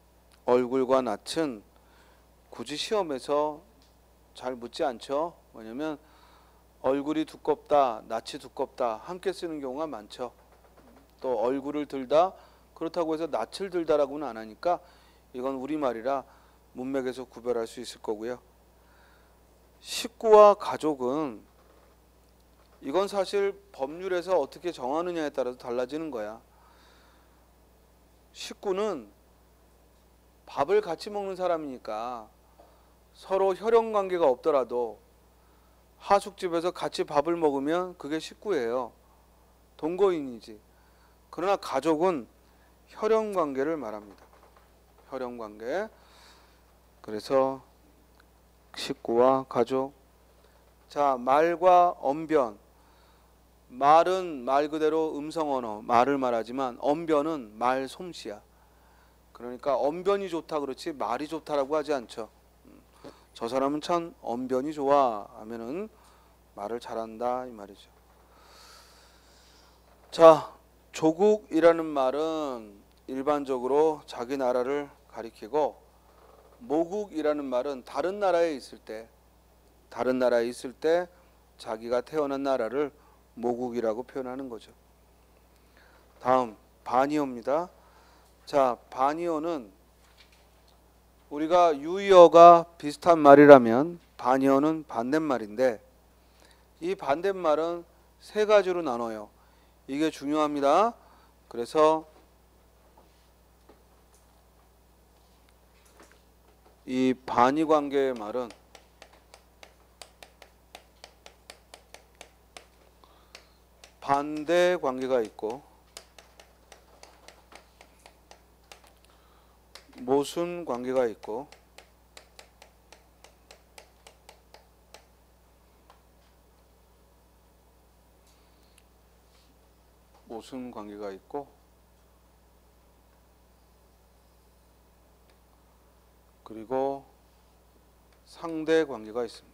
굳이 시험에서 잘 묻지 않죠. 뭐냐면 얼굴이 두껍다, 낯이 두껍다 함께 쓰는 경우가 많죠. 또 얼굴을 들다, 그렇다고 해서 낯을 들다라고는 안 하니까 이건 우리말이라 문맥에서 구별할 수 있을 거고요. 식구와 가족은 이건 사실 법률에서 어떻게 정하느냐에 따라서 달라지는 거야. 식구는 밥을 같이 먹는 사람이니까 서로 혈연관계가 없더라도 하숙집에서 같이 밥을 먹으면 그게 식구예요. 동거인이지. 그러나 가족은 혈연관계를 말합니다. 혈연관계. 그래서 식구와 가족. 자, 말과 언변. 말은 말 그대로 음성 언어, 말을 말하지만 언변은 말 솜씨야. 그러니까 언변이 좋다 그렇지 말이 좋다라고 하지 않죠. 저 사람은 참 언변이 좋아 하면은 말을 잘한다 이 말이죠. 자, 조국이라는 말은 일반적으로 자기 나라를 가리키고, 모국이라는 말은 다른 나라에 있을 때 자기가 태어난 나라를 모국이라고 표현하는 거죠. 다음, 반의어입니다. 자, 반의어는 우리가 유의어가 비슷한 말이라면 반의어는 반대말인데, 이 반대말은 세 가지로 나눠요. 이게 중요합니다. 그래서 이 반의관계의 말은 반대 관계가 있고 모순 관계가 있고 모순 관계가 있고 그리고 상대 관계가 있습니다.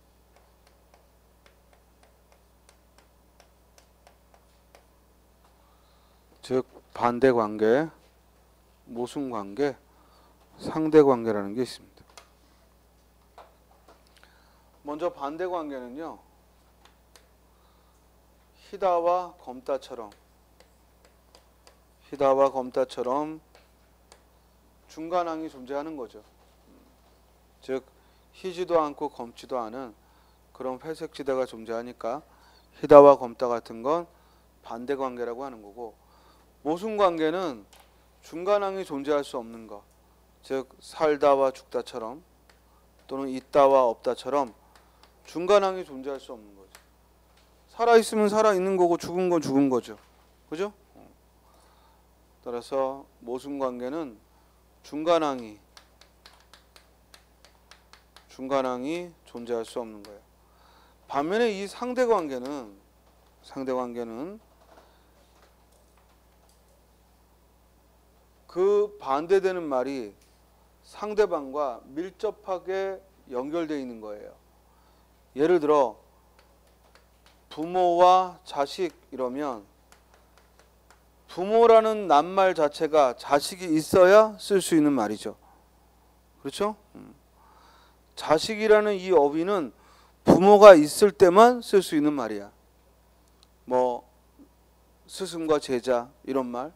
즉 반대 관계, 모순 관계, 상대 관계라는 게 있습니다. 먼저 반대 관계는요, 희다와 검다처럼 중간항이 존재하는 거죠. 즉 희지도 않고 검지도 않은 그런 회색지대가 존재하니까 희다와 검다 같은 건 반대 관계라고 하는 거고, 모순 관계는 중간항이 존재할 수 없는 것, 즉 살다와 죽다처럼 또는 있다와 없다처럼 중간항이 존재할 수 없는 거죠. 살아있으면 살아있는 거고 죽은 건 죽은 거죠. 그죠? 따라서 모순관계는 중간항이 존재할 수 없는 거예요. 반면에 이 상대관계는 그 반대되는 말이 상대방과 밀접하게 연결되어 있는 거예요. 예를 들어 부모와 자식 이러면 부모라는 낱말 자체가 자식이 있어야 쓸 수 있는 말이죠. 그렇죠? 자식이라는 이 어휘는 부모가 있을 때만 쓸 수 있는 말이야. 뭐 스승과 제자 이런 말,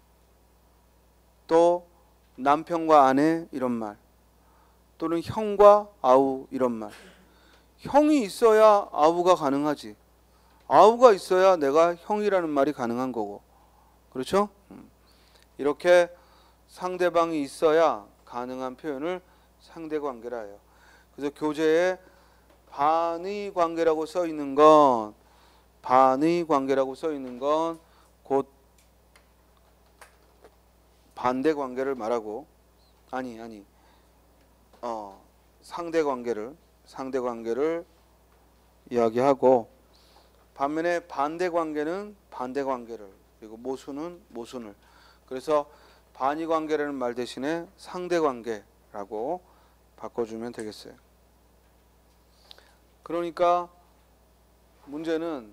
또 남편과 아내 이런 말, 또는 형과 아우 이런 말. 형이 있어야 아우가 가능하지. 아우가 있어야 내가 형이라는 말이 가능한 거고. 그렇죠? 이렇게 상대방이 있어야 가능한 표현을 상대관계라 해요. 그래서 교재에 반의 관계라고 써 있는 건 곧 반대 관계를 말하고 상대관계를 이야기하고, 반면에 반대 관계는 반대 관계를, 그리고 모순은 모순을. 그래서 반의 관계라는 말 대신에 상대 관계라고 바꿔주면 되겠어요. 그러니까 문제는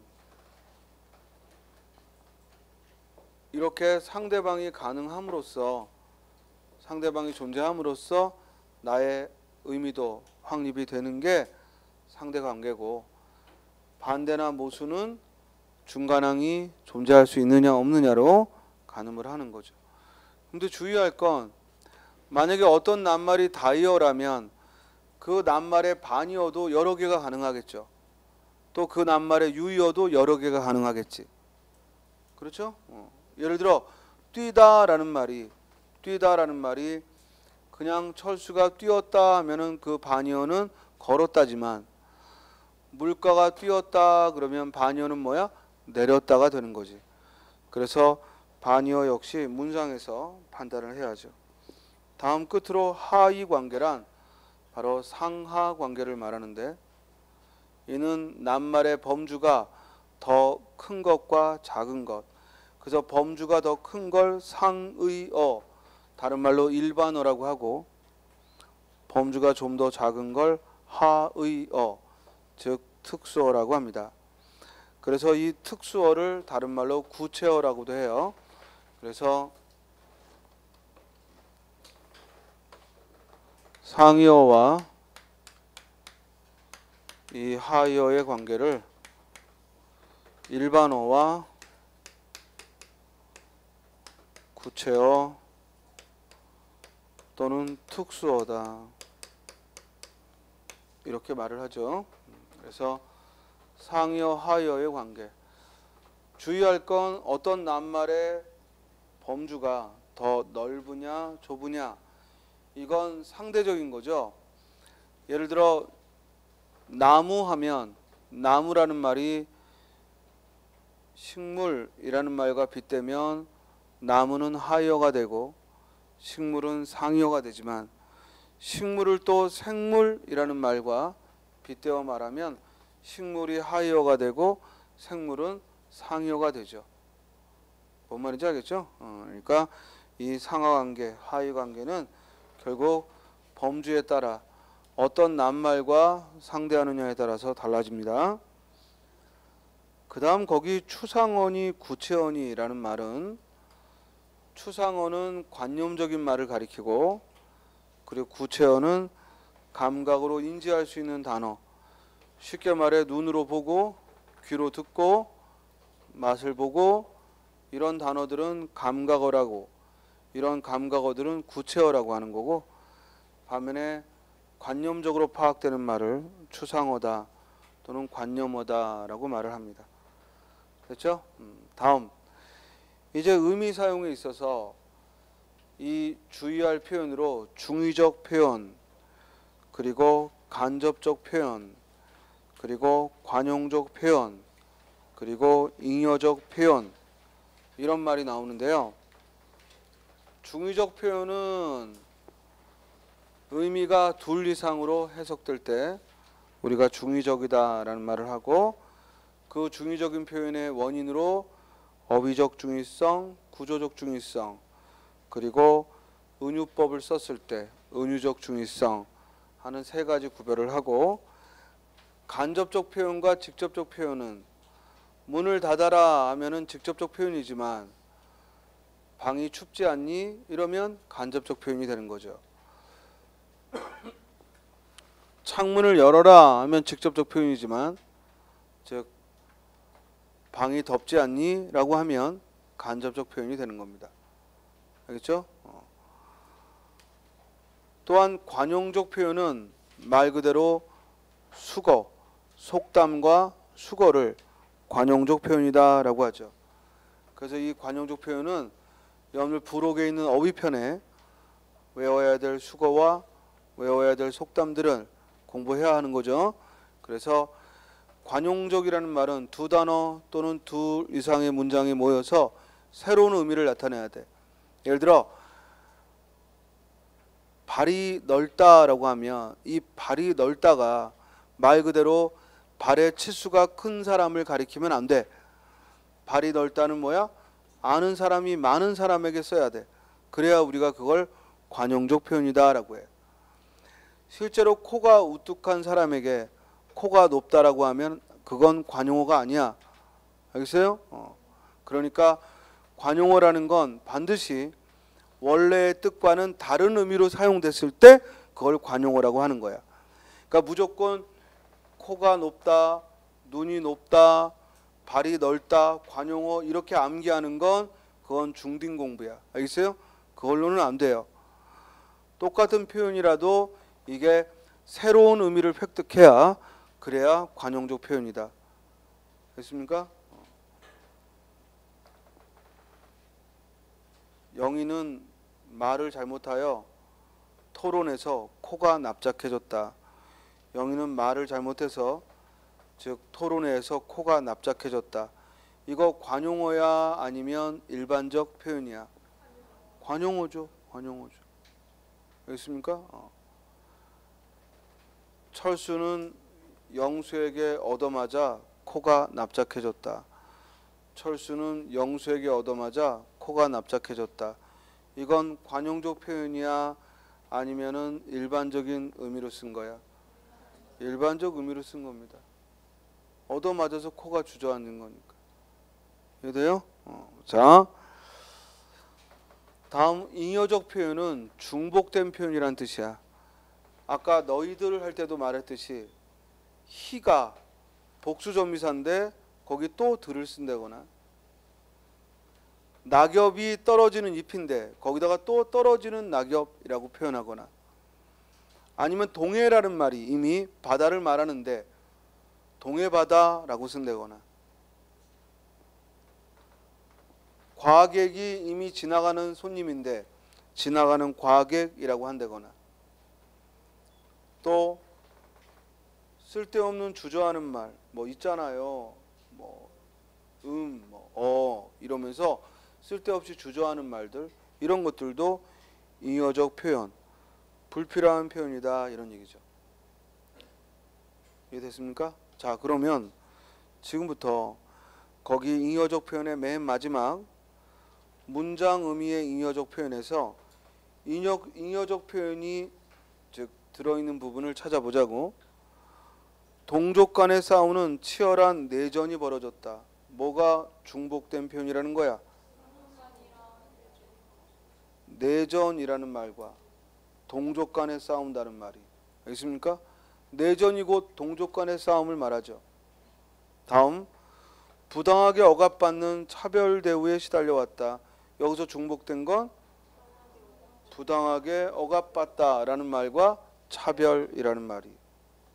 이렇게 상대방이 존재함으로써 나의 의미도 확립이 되는 게 상대관계고, 반대나 모순은 중간항이 존재할 수 있느냐 없느냐로 가늠을 하는 거죠. 근데 주의할 건, 만약에 어떤 낱말이 다이어라면 그 낱말의 반이어도 여러 개가 가능하겠죠. 또 그 낱말의 유이어도 여러 개가 가능하겠지. 그렇죠? 예를 들어 뛰다라는 말이 그냥 철수가 뛰었다 하면은 그 반이어는 걸었다지만, 물가가 뛰었다 그러면 반이어는 뭐야? 내렸다가 되는 거지. 그래서 반이어 역시 문상에서 판단을 해야죠. 다음 끝으로 하의 관계란 바로 상하 관계를 말하는데, 이는 낱말의 범주가 더 큰 것과 작은 것, 그래서 범주가 더 큰 걸 상의어, 다른 말로 일반어라고 하고, 범주가 좀 더 작은 걸 하의어, 즉 특수어라고 합니다. 그래서 이 특수어를 다른 말로 구체어라고도 해요. 그래서 상의어와 이 하의어의 관계를 일반어와 구체어 또는 특수어다, 이렇게 말을 하죠. 그래서 상의어 하의어의 관계, 주의할 건 어떤 낱말의 범주가 더 넓으냐 좁으냐, 이건 상대적인 거죠. 예를 들어 나무 하면, 나무라는 말이 식물이라는 말과 빗대면 나무는 하의어가 되고 식물은 상의어가 되지만, 식물을 또 생물이라는 말과 빗대어 말하면 식물이 하의어가 되고 생물은 상의어가 되죠. 뭔 말인지 알겠죠? 그러니까 이 상하관계, 하의관계는 결국 범주에 따라 어떤 낱말과 상대하느냐에 따라서 달라집니다. 그 다음 거기 추상어니 구체어니라는 말은, 추상어는 관념적인 말을 가리키고, 그리고 구체어는 감각으로 인지할 수 있는 단어, 쉽게 말해 눈으로 보고 귀로 듣고 맛을 보고, 이런 단어들은 감각어라고, 이런 감각어들은 구체어라고 하는 거고, 반면에 관념적으로 파악되는 말을 추상어다 또는 관념어다라고 말을 합니다. 됐죠? 다음, 이제 의미 사용에 있어서 이 주의할 표현으로 중의적 표현, 그리고 간접적 표현, 그리고 관용적 표현, 그리고 잉여적 표현, 이런 말이 나오는데요. 중의적 표현은 의미가 둘 이상으로 해석될 때 우리가 중의적이다라는 말을 하고, 그 중의적인 표현의 원인으로 어휘적 중의성, 구조적 중의성, 그리고 은유법을 썼을 때 은유적 중의성 하는 세 가지 구별을 하고, 간접적 표현과 직접적 표현은 문을 닫아라 하면은 직접적 표현이지만 방이 춥지 않니? 이러면 간접적 표현이 되는 거죠. 창문을 열어라 하면 직접적 표현이지만, 즉 방이 덥지 않니? 라고 하면 간접적 표현이 되는 겁니다. 알겠죠? 또한 관용적 표현은 말 그대로 수거, 속담과 수거를 관용적 표현이다 라고 하죠. 그래서 이 관용적 표현은 여러분들 부록에 있는 어휘편에 외워야 될 수거와 외워야 될 속담들을 공부해야 하는 거죠. 그래서 관용적이라는 말은 두 단어 또는 두 이상의 문장이 모여서 새로운 의미를 나타내야 돼. 예를 들어 발이 넓다라고 하면 이 발이 넓다가 말 그대로 발의 치수가 큰 사람을 가리키면 안 돼. 발이 넓다는 뭐야? 아는 사람이 많은 사람에게 써야 돼. 그래야 우리가 그걸 관용적 표현이다라고 해. 실제로 코가 우뚝한 사람에게 코가 높다라고 하면 그건 관용어가 아니야. 알겠어요? 그러니까 관용어라는 건 반드시 원래의 뜻과는 다른 의미로 사용됐을 때 그걸 관용어라고 하는 거야. 그러니까 무조건 코가 높다, 눈이 높다, 발이 넓다, 관용어 이렇게 암기하는 건 그건 중딩 공부야. 알겠어요? 그걸로는 안 돼요. 똑같은 표현이라도 이게 새로운 의미를 획득해야 그래야 관용적 표현이다. 됐습니까? 영희는 말을 잘못하여 토론에서 코가 납작해졌다. 영희는 말을 잘못해서 즉 토론회에서 코가 납작해졌다. 이거 관용어야 아니면 일반적 표현이야? 관용어죠. 관용어죠. 알겠습니까? 철수는 영수에게 얻어맞아 코가 납작해졌다. 철수는 영수에게 얻어맞아 코가 납작해졌다. 이건 관용적 표현이야 아니면은 일반적인 의미로 쓴 거야? 일반적 의미로 쓴 겁니다. 얻어맞아서 코가 주저앉는 거니까. 이해돼요? 자, 다음 잉여적 표현은 중복된 표현이란 뜻이야. 아까 너희들 할 때도 말했듯이 희가 복수전미사인데 거기 또 들을 쓴다거나, 낙엽이 떨어지는 잎인데 거기다가 또 떨어지는 낙엽이라고 표현하거나, 아니면 동해라는 말이 이미 바다를 말하는데 동해바다라고 쓴다거나, 과객이 이미 지나가는 손님인데 지나가는 과객이라고 한다거나, 또 쓸데없는 주저하는 말 뭐 있잖아요. 이러면서 쓸데없이 주저하는 말들, 이런 것들도 잉여적 표현, 불필요한 표현이다 이런 얘기죠. 이해됐습니까? 자, 그러면 지금부터 거기 잉여적 표현의 맨 마지막 문장 의미의 잉여적 표현에서 잉여적 표현이 즉 들어있는 부분을 찾아보자고. 동족 간의 싸우는 치열한 내전이 벌어졌다. 뭐가 중복된 표현이라는 거야? 내전이라는 말과 동족 간의 싸운다는 말이, 알겠습니까? 내전이 곧 동족 간의 싸움을 말하죠. 다음, 부당하게 억압받는 차별 대우에 시달려왔다. 여기서 중복된 건 부당하게 억압받다라는 말과 차별이라는 말이.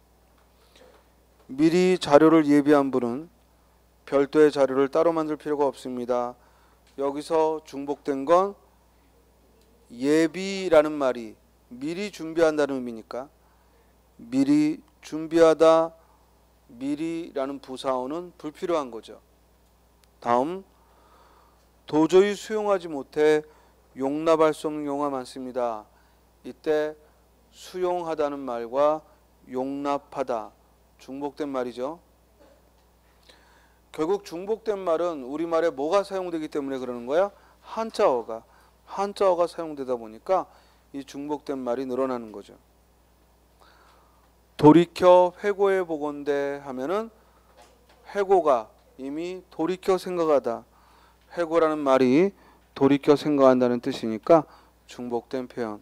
미리 자료를 예비한 분은 별도의 자료를 따로 만들 필요가 없습니다. 여기서 중복된 건 예비라는 말이 미리 준비한다는 의미니까 미리 준비하다, 미리라는 부사어는 불필요한 거죠. 다음, 도저히 수용하지 못해 용납할 수 없는 경우가 많습니다. 이때 수용하다는 말과 용납하다 중복된 말이죠. 결국 중복된 말은 우리말에 뭐가 사용되기 때문에 그러는 거야? 한자어가 사용되다 보니까 이 중복된 말이 늘어나는 거죠. 돌이켜 회고해 보건대 하면은 회고가 이미 돌이켜 생각하다. 회고라는 말이 돌이켜 생각한다는 뜻이니까 중복된 표현.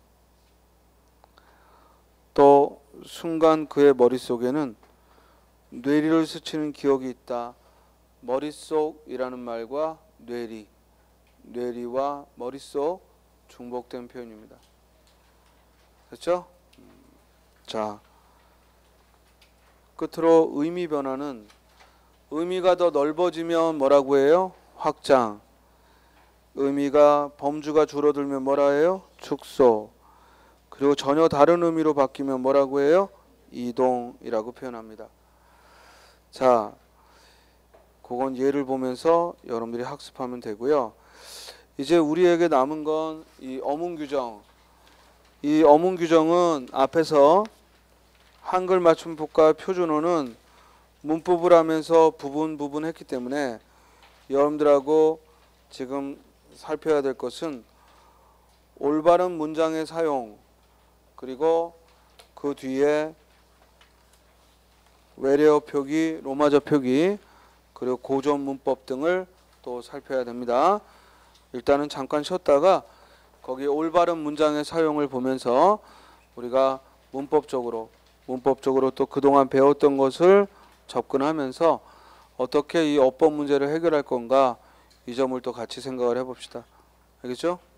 또 순간 그의 머릿속에는 뇌리를 스치는 기억이 있다. 머릿속이라는 말과 뇌리와 머릿속 중복된 표현입니다. 됐죠? 자, 끝으로 의미 변화는 의미가 더 넓어지면 뭐라고 해요? 확장. 의미가 범주가 줄어들면 뭐라 해요? 축소. 그리고 전혀 다른 의미로 바뀌면 뭐라고 해요? 이동이라고 표현합니다. 자, 그건 예를 보면서 여러분들이 학습하면 되고요. 이제 우리에게 남은 건 이 어문규정. 이 어문규정은 앞에서 한글 맞춤법과 표준어는 문법을 하면서 부분 했기 때문에 여러분들하고 지금 살펴야 될 것은 올바른 문장의 사용, 그리고 그 뒤에 외래어 표기, 로마저 표기, 그리고 고전 문법 등을 또 살펴야 됩니다. 일단은 잠깐 쉬었다가 거기 올바른 문장의 사용을 보면서 우리가 문법적으로 또 그동안 배웠던 것을 접근하면서 어떻게 이 어법 문제를 해결할 건가, 이 점을 또 같이 생각을 해봅시다. 알겠죠?